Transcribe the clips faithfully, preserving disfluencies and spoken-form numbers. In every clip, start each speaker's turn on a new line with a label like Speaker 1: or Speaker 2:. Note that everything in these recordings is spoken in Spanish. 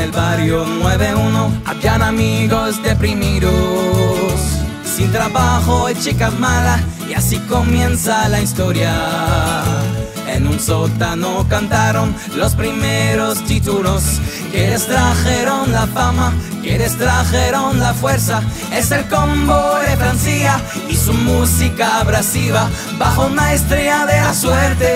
Speaker 1: el barrio nueve uno habían amigos deprimidos, sin trabajo y chicas malas, y así comienza la historia. En un sótano cantaron los primeros títulos que les trajeron la fama, que les trajeron la fuerza. Es el combo de Francia y su música abrasiva bajo una estrella de la suerte.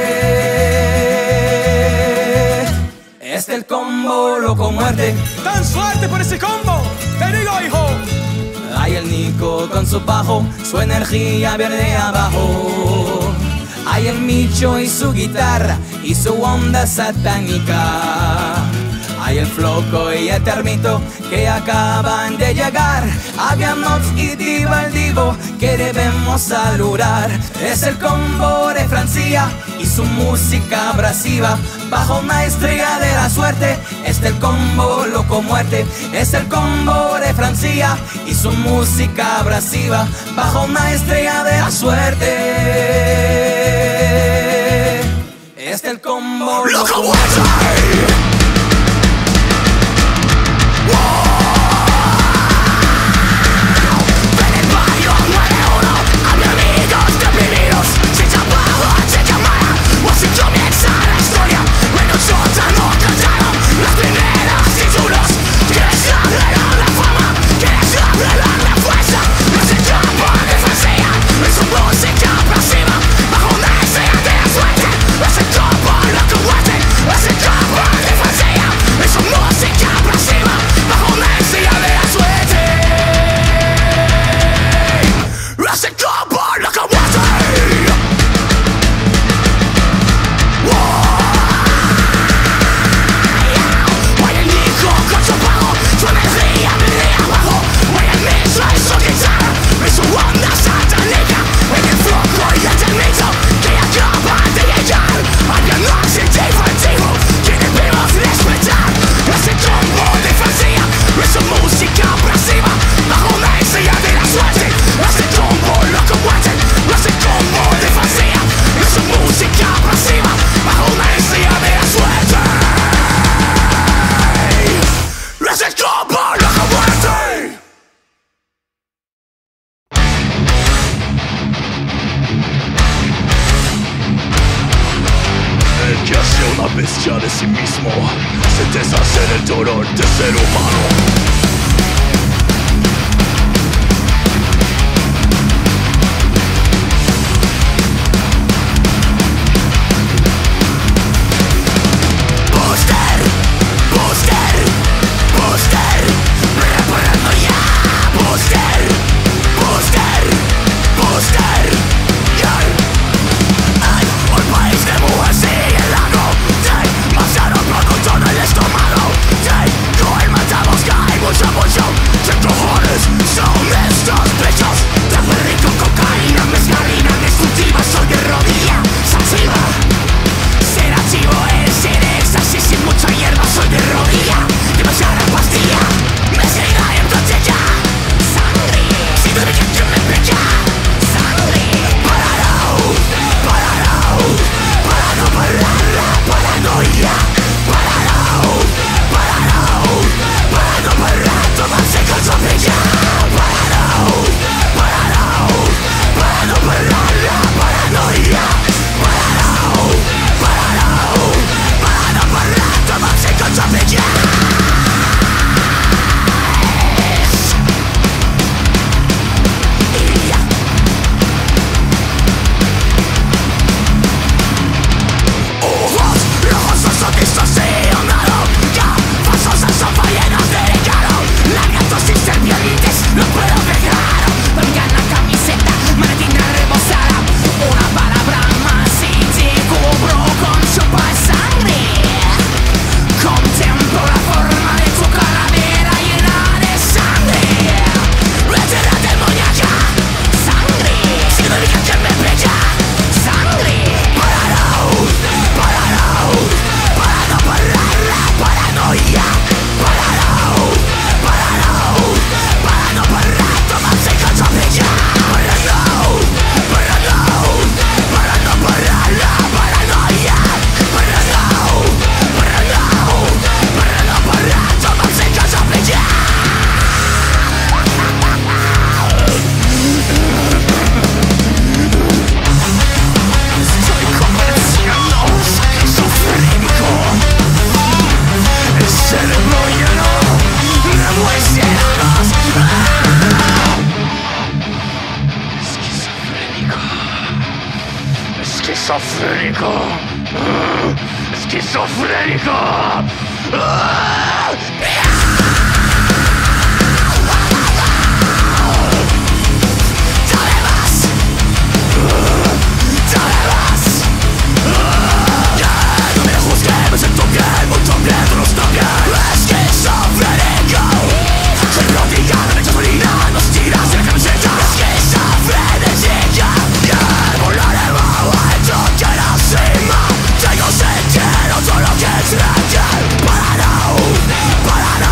Speaker 1: Es el combo loco muerte.
Speaker 2: ¡Dan suerte por ese combo! ¡Te digo, hijo!
Speaker 1: Hay el Nico con su bajo, su energía viene abajo. Hay el Micho y su guitarra y su onda satánica. Hay el Floco y el Termito que acaban de llegar. Había Nox y Diva el Divo que debemos saludar. Es el combo de Francia y su música abrasiva bajo una estrella de la suerte. Es el combo loco muerte. Es el combo de Francia y su música abrasiva bajo una estrella de la suerte. Es el combo loco muerte.
Speaker 3: Bestia de sí mismo, se deshace del dolor de ser humano. Todo el estómago, con el matamos cae. Esquizofrénico. Esquizofrénico.
Speaker 1: Para no, para no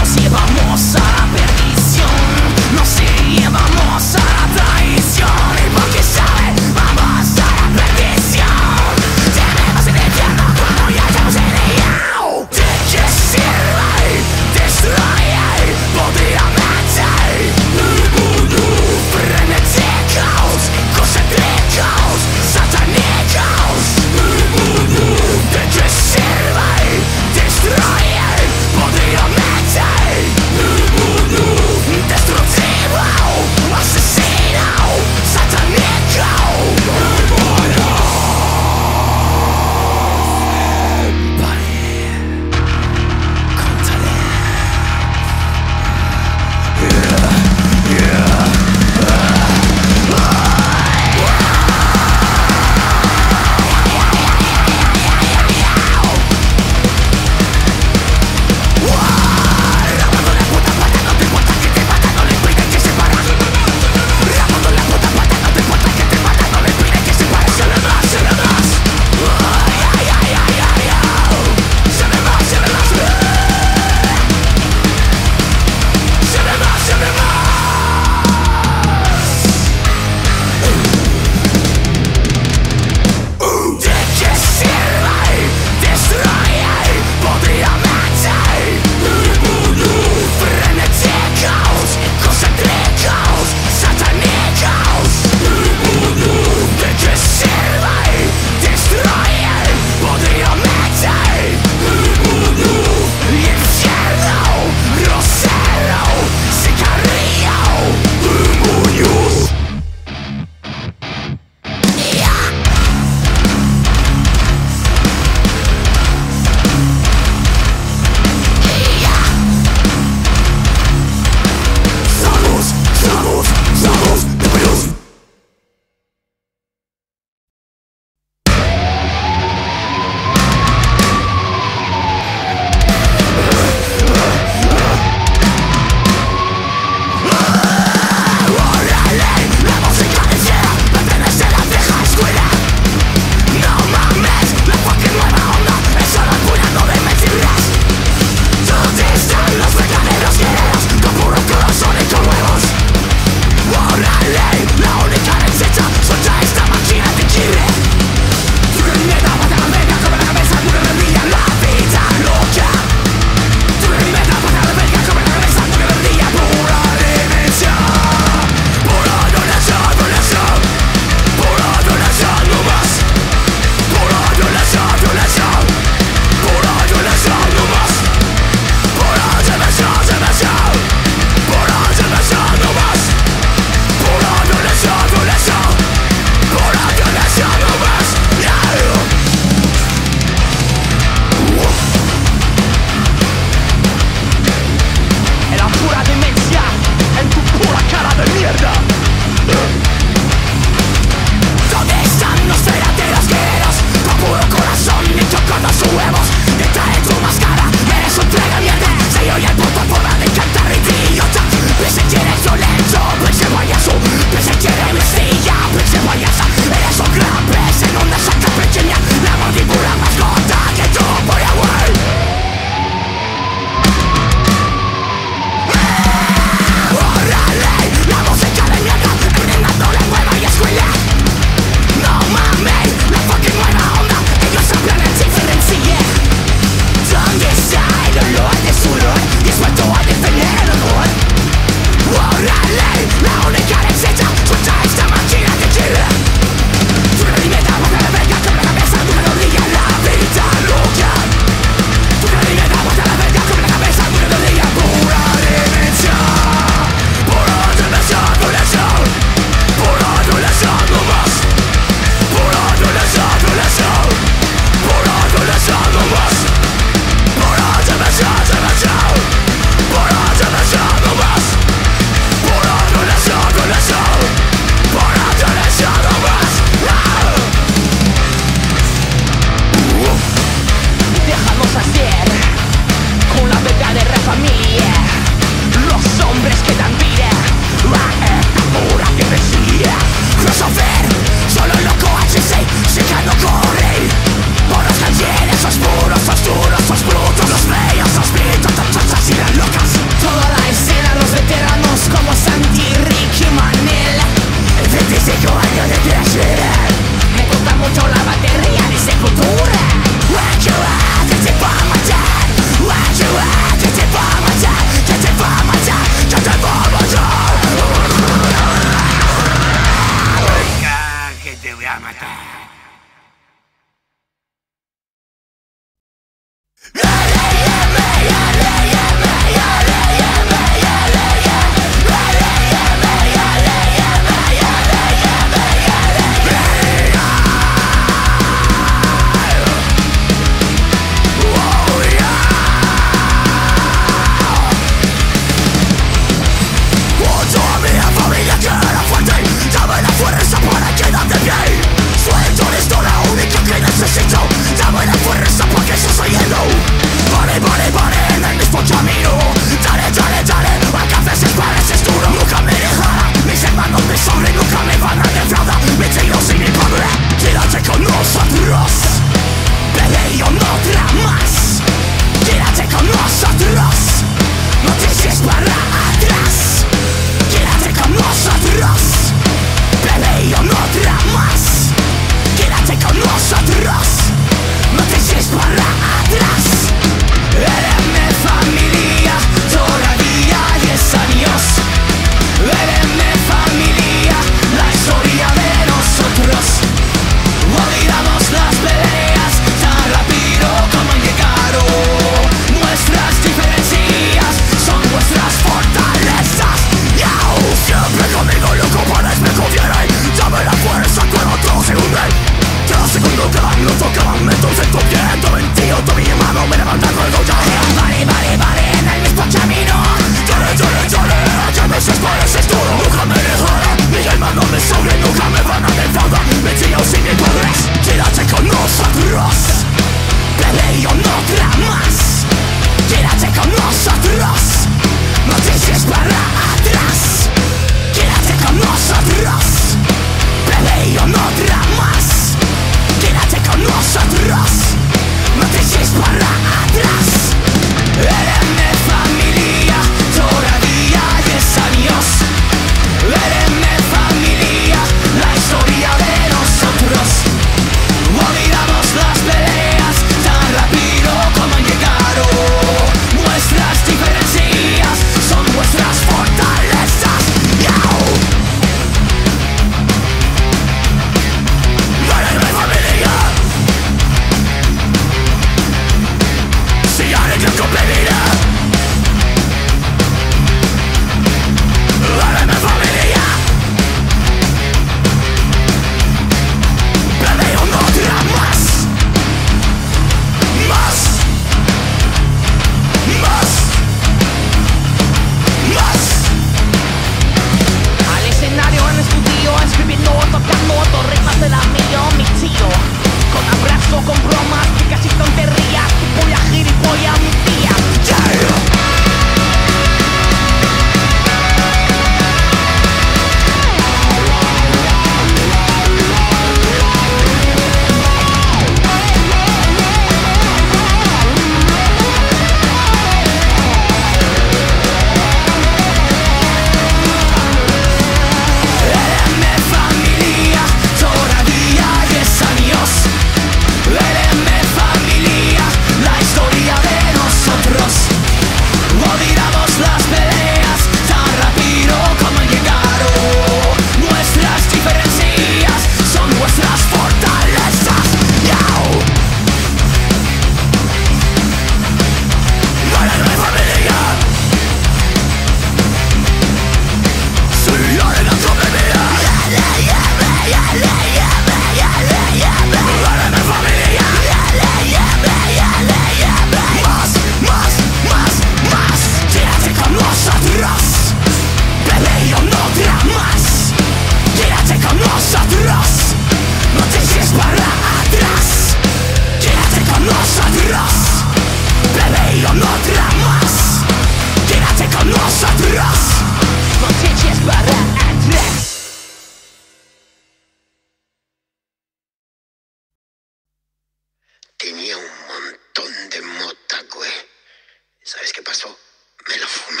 Speaker 4: ¿Sabes qué pasó? Me lo fumé.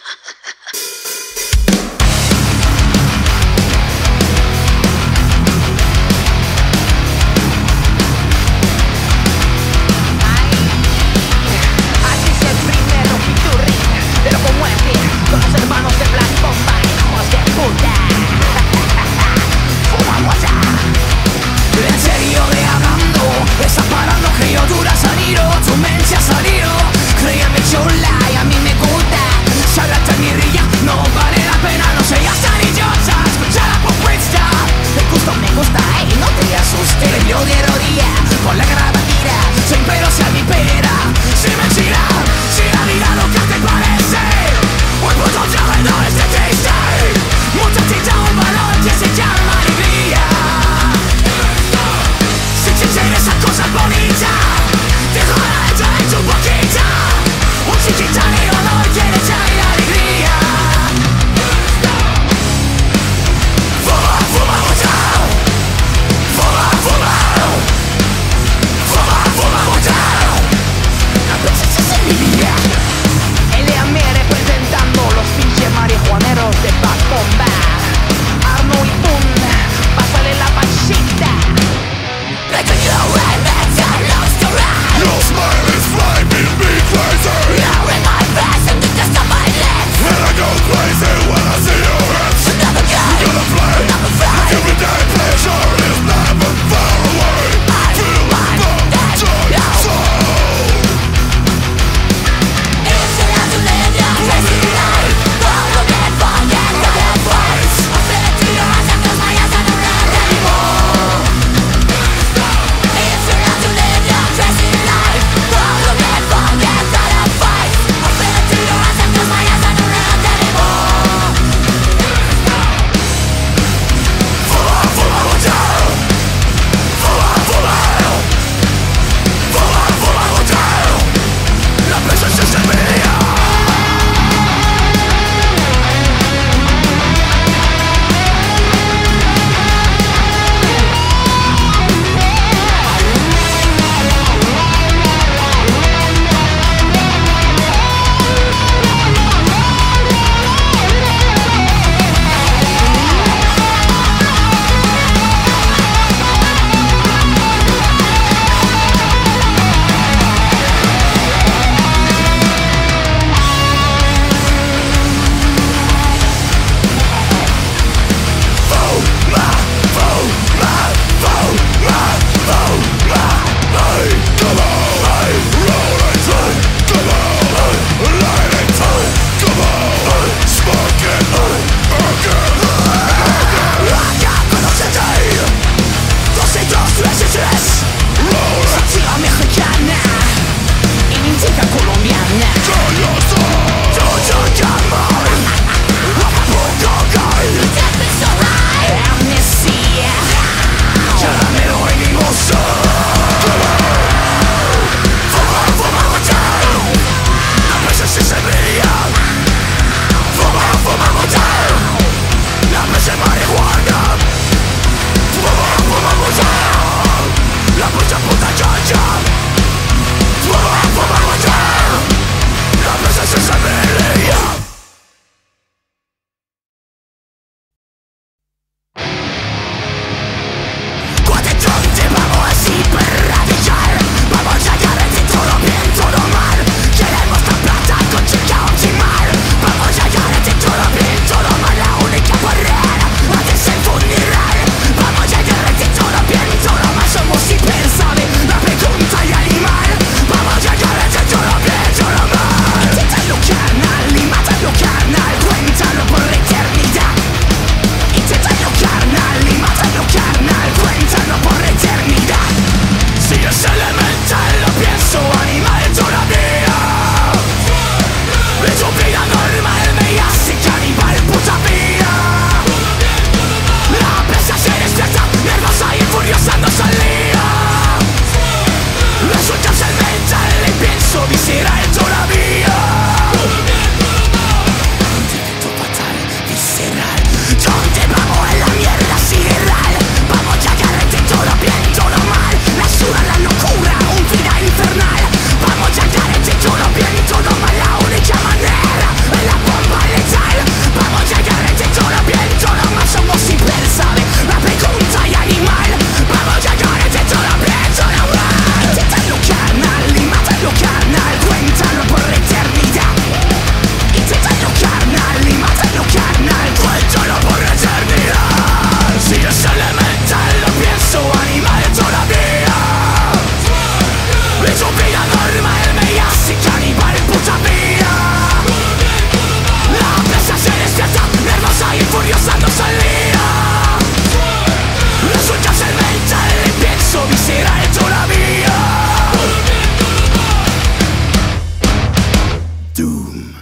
Speaker 5: Así es el primero piturri de lo como es con los hermanos de Black Bomba, hijos de puta. Fumamos ya.
Speaker 1: En serio de hablando, esa parando que yo dura salido, tu mente ha salido. Créeme chola y a mí me gusta, charlatán y
Speaker 3: Doom.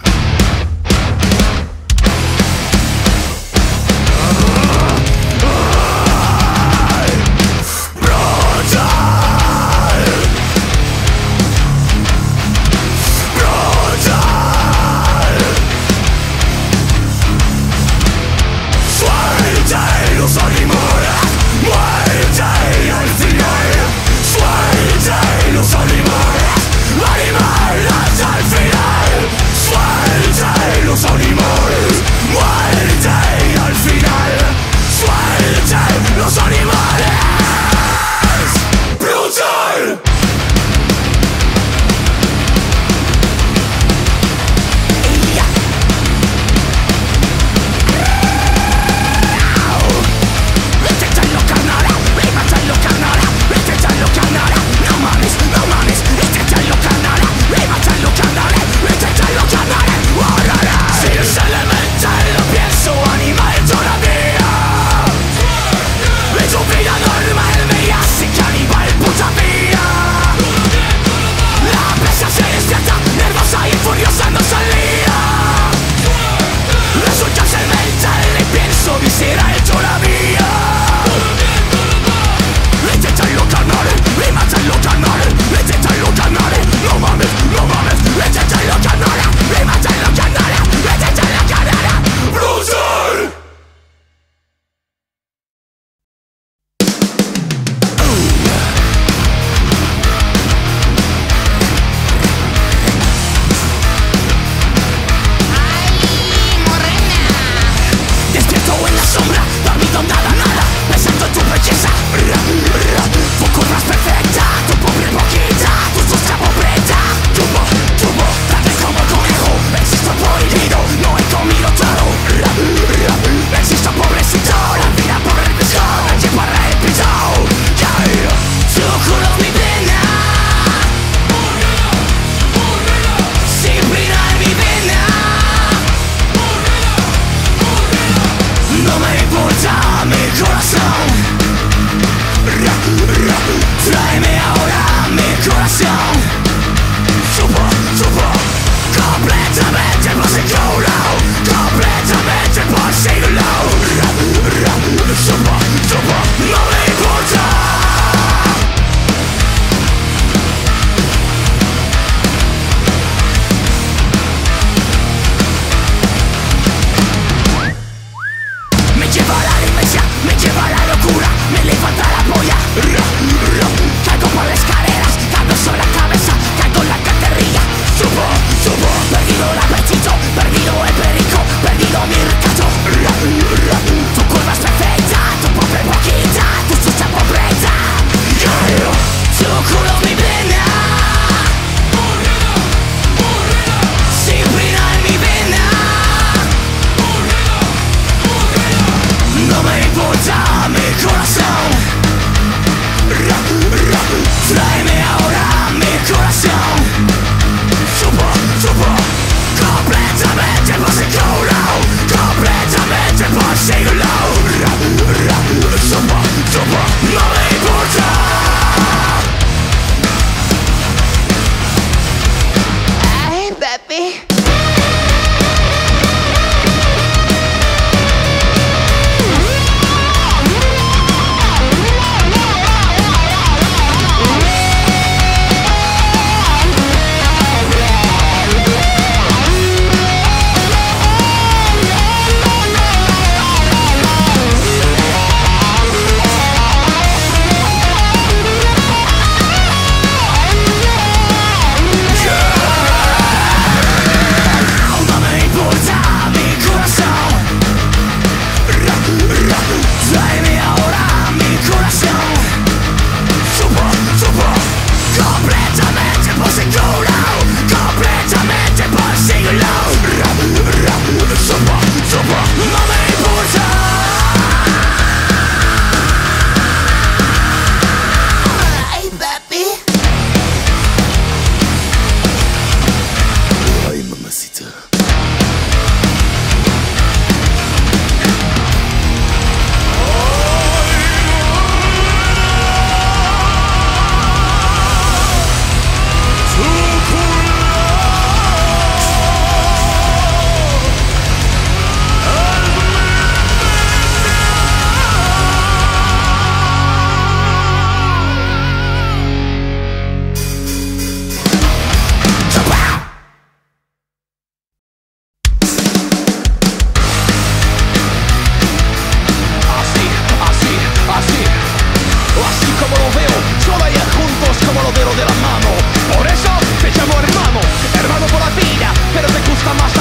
Speaker 3: Los animales, muerte al final. Suerte los animales, animales al final. Suerte.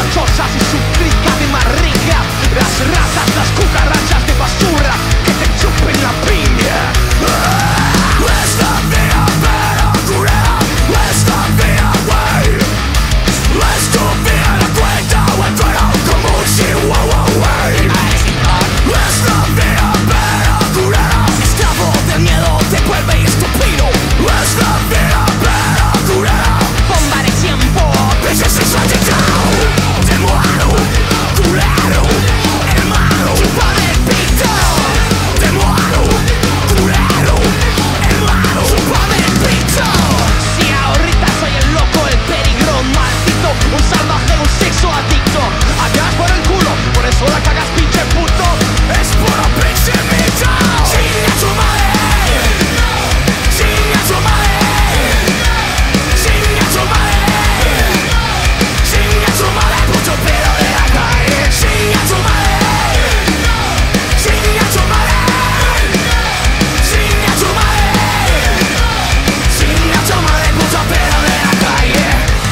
Speaker 5: chozas y su clica de más rica. Las ratas, las cucarachas de basura que te chupen la piña.
Speaker 3: Esta vida pero curada, esta vida güey. Estúpida la cuenta o entero como un chihuahua güey. Esta vida pero curada, esclavo del miedo te vuelve estúpido. Esta vida pero curada,
Speaker 5: Bomba de tiempo.
Speaker 3: ese es el saltitao. Te muero, culero, hermano,
Speaker 5: Chupa del pito.
Speaker 3: te muero, culero, hermano,
Speaker 5: Chupa del pito. Si ahorita soy el loco, el peligro maldito, un salvaje, un sexo adicto. Allá por el culo, por eso la cagas, pinche puto.
Speaker 3: es puro pinche mito. Chinga tu madre, chinga tu madre, chinga tu madre, chinga tu madre, puto pedo de la calle. Chinga tu madre, chinga tu madre, chinga tu madre, chinga tu madre, puto pedo de la calle.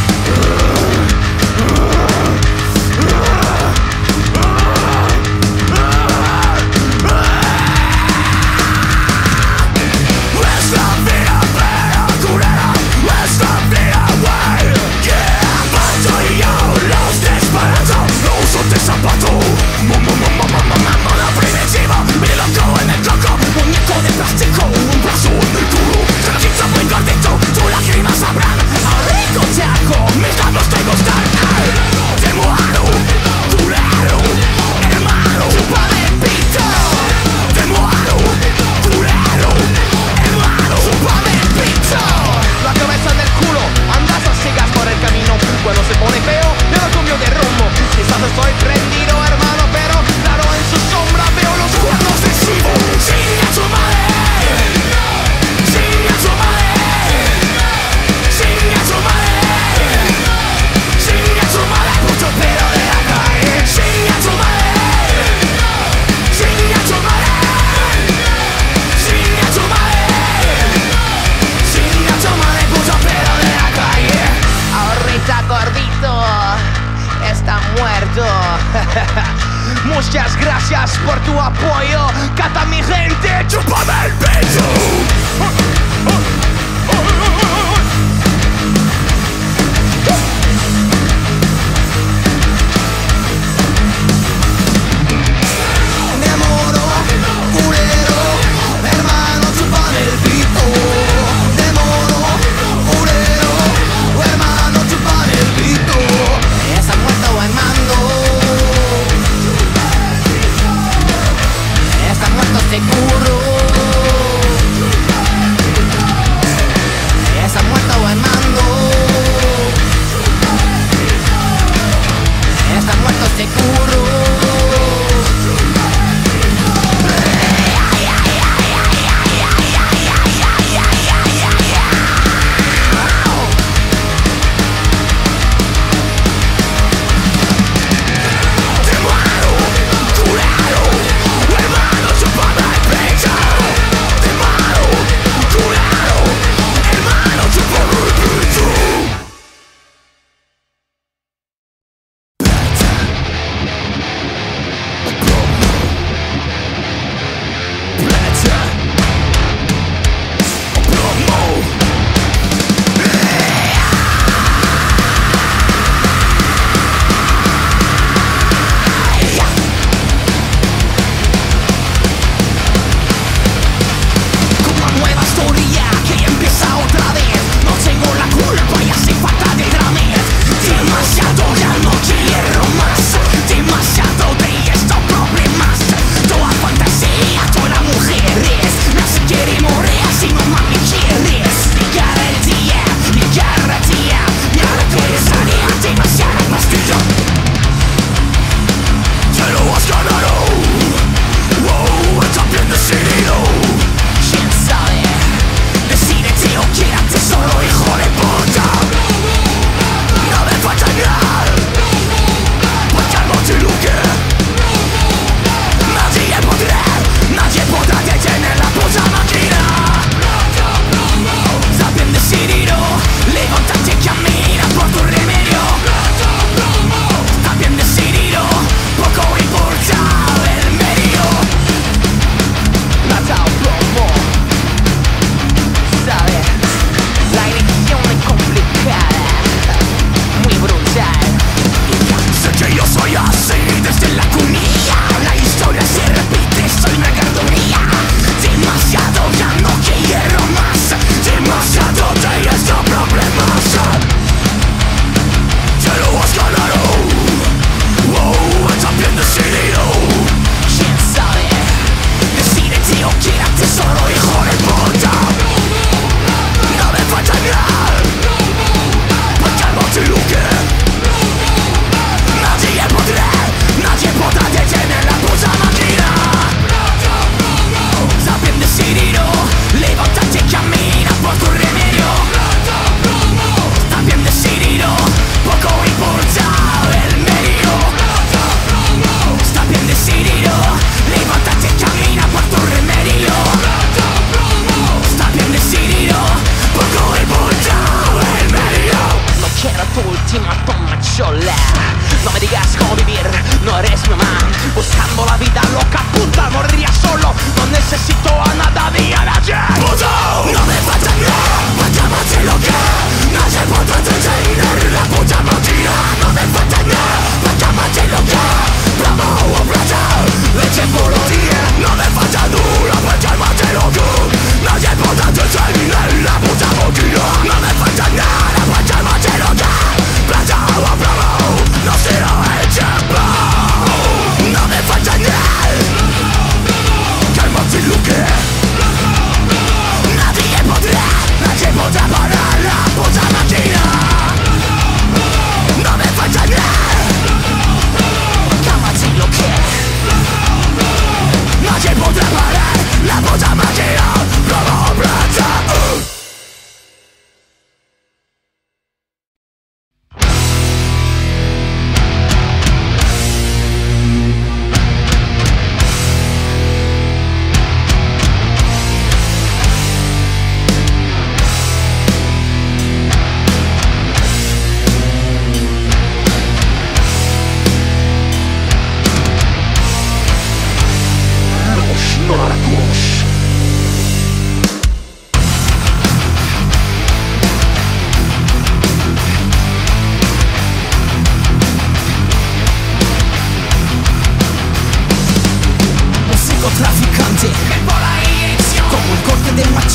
Speaker 3: Esta vida pero curada, esta vida güey. Yeah, Pato y yo los desbarato, no uso de zapato. Moda primitiva, mi loco en el coco, muñeco de plástico, un brazo en el culo. Se lo quito muy gordito, tus lágrimas sabrán. Al rico te hago, mis labios te gustan. Ay, te muero, culero, hermano, chupa del pito. Te muero, culero, hermano, chupa del pito.
Speaker 5: La cabeza del culo, andas a ciegas por el camino. Cuando se pone feo, yo lo cambio de rumbo. Quizás estoy prendido, hermano, pero claro, en su sombra veo los cuernos de Shivo.
Speaker 3: Chinga tu madre, chinga tu madre, chinga tu madre, chinga tu madre, puto pedo de la calle. Chinga tu madre, chinga tu madre, chinga tu madre, chinga tu madre, puto pedo de la calle.
Speaker 5: Ahorita gordito está muerto. Muchas gracias por tu apoyo, cata mi gente.
Speaker 3: Chúpame el pecho.
Speaker 1: Me moro, culero, hermano, chúpame el pito. Me moro, culero, hermano, chúpame el pito. Está muerto o en mando. Está muerto seguro.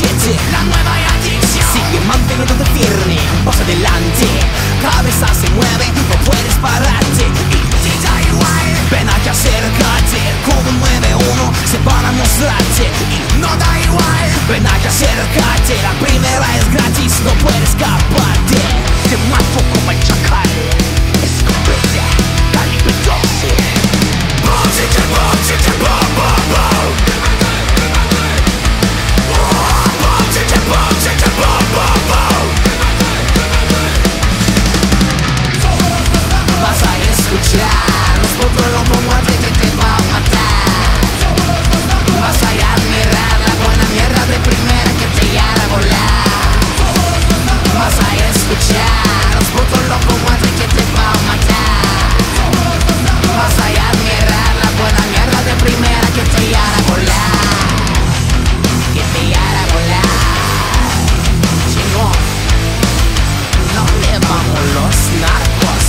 Speaker 1: machete, la nueva adicción. Sigue manteniéndote firme, un paso adelante. Cabeza se mueve, no puedes pararte. Y te da igual, ven aquí, acércate. Como un nueve uno se van a mostrarte. Y no da igual, ven aquí, acércate. La primera es gratis, no puedes escaparte. Te mato como el chacal. Escopeta, calibre doce. Boom, chicha, boom, chicha, boom, boom, boom. Boom, chicha, boom, chicha, boom, boom, boom. Vas a escuchar los potros como muerte que te va a matar. Vas a admirar la buena mierda de primera que te hará volar. Vas a escuchar los potros locos muerte que te va a matar. Vas a admirar la buena mierda de primera que te hará volar. Que te hará volar. Chingón, no le vamos los narcos.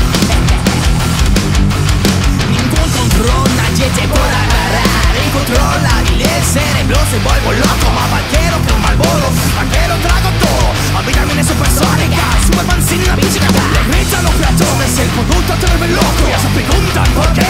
Speaker 1: Ningún control, nadie te podrá agarrar. El control hábil, el cerebro se vuelve loco. Más vaquero que un Marlboro, vaquero trago todo. A vitamina supersónica, Superman sin la bicha. Le gritan los peatones, el conducto te vuelve loco. Ya se preguntan por qué